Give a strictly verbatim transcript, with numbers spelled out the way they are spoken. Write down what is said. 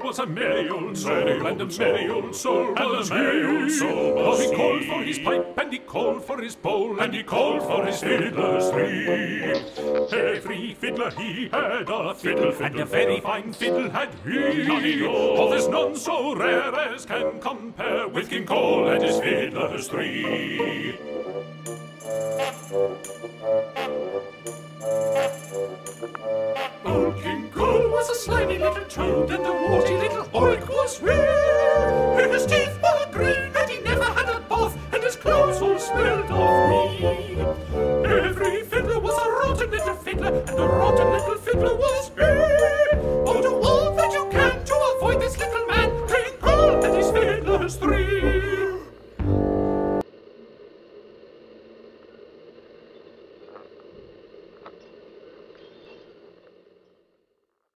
was a merry old soul, and a merry old soul was he. Oh, he called for his pipe, and he called for his bowl, and he called for his fiddlers three. Every fiddler he had a fiddle, and a very fine fiddle had he. Oh, there's none so rare as can compare with King Cole and his fiddlers three. Old King Cole was a slimy little toad, and a warty little oik was we. His teeth were green, and he never had a bath, and his clothes all smelled of me. Every fiddler was a rotten little fiddler, and a rotten little fiddler was